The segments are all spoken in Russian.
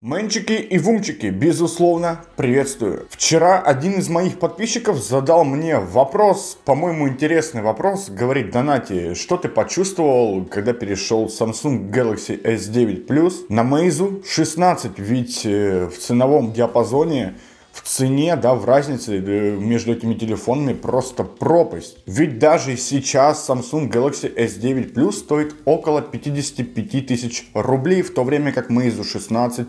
Мэнчики и вумчики, безусловно, приветствую. Вчера один из моих подписчиков задал мне вопрос, по-моему, интересный вопрос. Говорит: Донати, что ты почувствовал, когда перешел с Samsung Galaxy S9 Plus на Meizu 16? Ведь в ценовом диапазоне, в цене, да, в разнице между этими телефонами просто пропасть. Ведь даже сейчас Samsung Galaxy S9 Plus стоит около 55 тысяч рублей, в то время как Meizu 16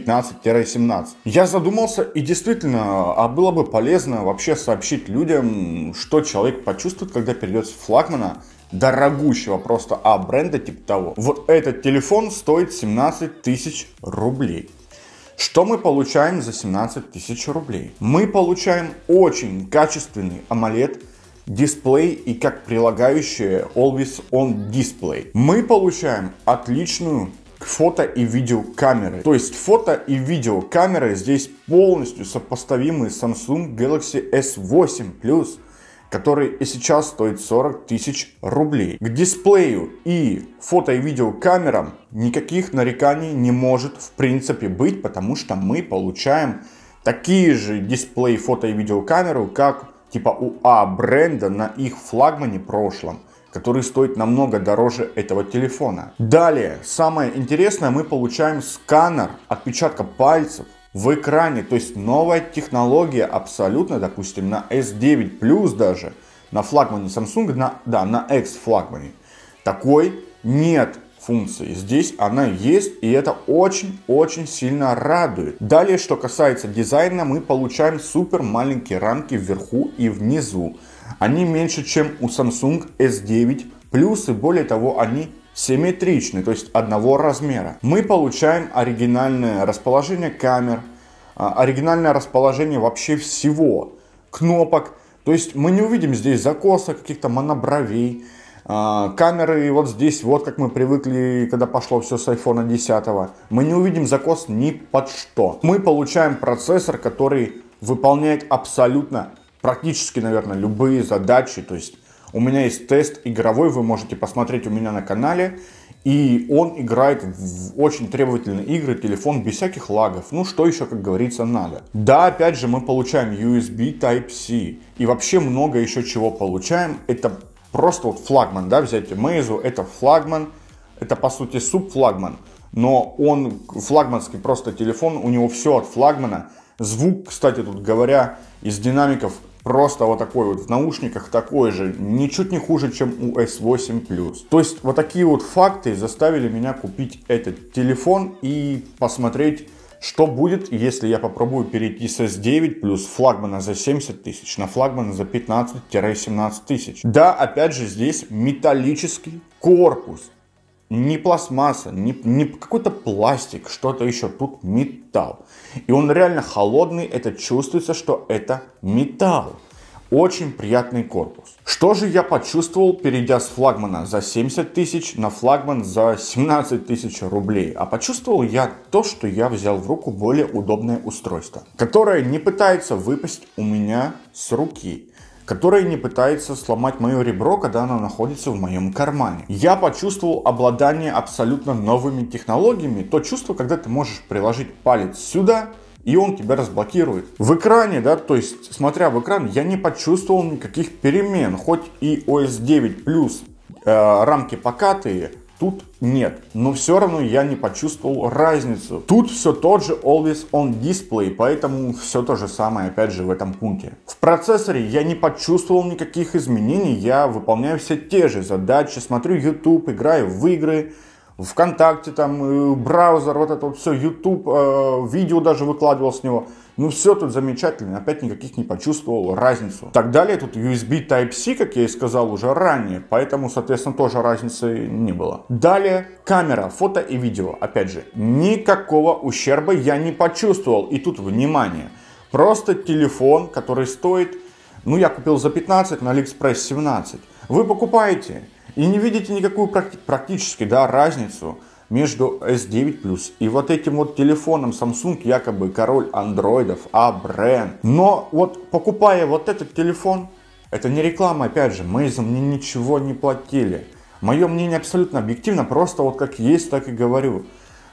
15-17. Я задумался, и действительно, а было бы полезно вообще сообщить людям, что человек почувствует, когда перейдет с флагмана дорогущего просто бренда типа того. Вот этот телефон стоит 17 тысяч рублей. Что мы получаем за 17 тысяч рублей? Мы получаем очень качественный AMOLED дисплей и как прилагающее Always On Display. Мы получаем отличную фото и видеокамеры. То есть фото и видеокамеры здесь полностью сопоставимы с Samsung Galaxy S8 Plus, который и сейчас стоит 40 тысяч рублей. К дисплею и фото и видеокамерам никаких нареканий не может в принципе быть, потому что мы получаем такие же дисплей, фото и видеокамеру, как типа у бренда на их флагмане прошлом, который стоит намного дороже этого телефона. Далее, самое интересное, мы получаем сканер отпечатка пальцев в экране. То есть новая технология абсолютно, допустим, на S9 Plus даже, на флагмане Samsung, на X флагмане, такой нет функции. Здесь она есть, и это очень-очень сильно радует. Далее, что касается дизайна, мы получаем супер маленькие рамки вверху и внизу. Они меньше, чем у Samsung S9 Plus, и более того, они симметричны, то есть одного размера. Мы получаем оригинальное расположение камер, оригинальное расположение вообще всего, кнопок. То есть мы не увидим здесь закосок, каких-то монобровей. Камеры вот здесь, вот как мы привыкли, когда пошло все с iPhone 10. Мы не увидим закос ни под что. Мы получаем процессор, который выполняет абсолютно, практически, наверное, любые задачи. То есть у меня есть тест игровой, вы можете посмотреть у меня на канале. И он играет в очень требовательные игры, телефон без всяких лагов. Ну, что еще, как говорится, надо. Да, опять же, мы получаем USB Type-C. И вообще много еще чего получаем. Это просто вот флагман, да, взять Meizu, это флагман. Это, по сути, субфлагман. Но он флагманский просто телефон, у него все от флагмана. Звук, кстати, тут говоря, из динамиков просто вот такой вот, в наушниках такой же, ничуть не хуже, чем у S8 Plus. То есть вот такие вот факты заставили меня купить этот телефон и посмотреть, что будет, если я попробую перейти с S9 Plus флагмана за 70 тысяч на флагман за 15-17 тысяч. Да, опять же, здесь металлический корпус. Не пластмасса, не какой-то пластик, что-то еще. Тут металл. И он реально холодный. Это чувствуется, что это металл. Очень приятный корпус. Что же я почувствовал, перейдя с флагмана за 70 тысяч на флагман за 17 тысяч рублей? А почувствовал я то, что я взял в руку более удобное устройство, которое не пытается выпасть у меня с руки, которая не пытается сломать мое ребро, когда оно находится в моем кармане. Я почувствовал обладание абсолютно новыми технологиями. То чувство, когда ты можешь приложить палец сюда, и он тебя разблокирует. В экране, да, то есть, смотря в экран, я не почувствовал никаких перемен. Хоть и OS 9 Plus рамки покатые, тут нет. Но все равно я не почувствовал разницу. Тут все тот же Always On Display, поэтому все то же самое опять же в этом пункте. В процессоре я не почувствовал никаких изменений. Я выполняю все те же задачи, смотрю YouTube, играю в игры, ВКонтакте, там, браузер, вот это вот все, YouTube, видео даже выкладывал с него. Ну все тут замечательно, опять никаких не почувствовал разницу. Так далее, тут USB Type-C, как я и сказал уже ранее, поэтому, соответственно, тоже разницы не было. Далее, камера, фото и видео. Опять же, никакого ущерба я не почувствовал. И тут, внимание, просто телефон, который стоит, ну я купил за 15, на AliExpress 17. Вы покупаете и не видите никакую практически, да, разницу между S9 Plus и вот этим вот телефоном Samsung, якобы король андроидов, бренд. Но вот покупая вот этот телефон, это не реклама, опять же, Meizu мне ничего не платили. Мое мнение абсолютно объективно, просто вот как есть, так и говорю.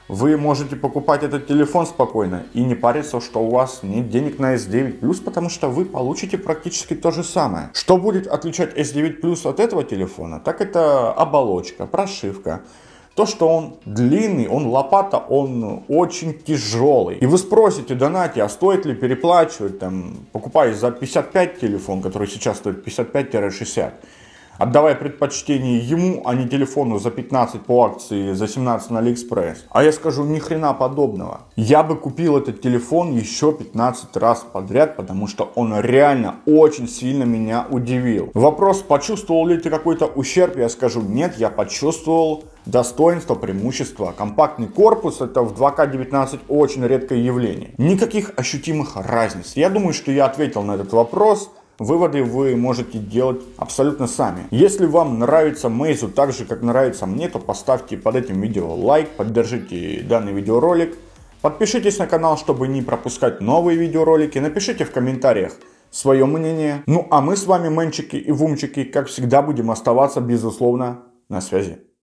вы можете покупать этот телефон спокойно и не париться, что у вас нет денег на S9 Plus, потому что вы получите практически то же самое. Что будет отличать S9 Plus от этого телефона? Так это оболочка, прошивка. То, что он длинный, он лопата, он очень тяжелый. И вы спросите, донате, а стоит ли переплачивать, покупая за 55 телефон, который сейчас стоит 55-60, отдавая предпочтение ему, а не телефону за 15 по акции, за 17 на Алиэкспресс. А я скажу, ни хрена подобного. Я бы купил этот телефон еще 15 раз подряд, потому что он реально очень сильно меня удивил. Вопрос, почувствовал ли ты какой-то ущерб, я скажу, нет, я почувствовал достоинство, преимущество. Компактный корпус, это в 2К19 очень редкое явление. Никаких ощутимых разниц. Я думаю, что я ответил на этот вопрос. Выводы вы можете делать абсолютно сами. Если вам нравится Meizu так же, как нравится мне, то поставьте под этим видео лайк, поддержите данный видеоролик. Подпишитесь на канал, чтобы не пропускать новые видеоролики. Напишите в комментариях свое мнение. Ну а мы с вами, менчики и вумчики, как всегда, будем оставаться, безусловно, на связи.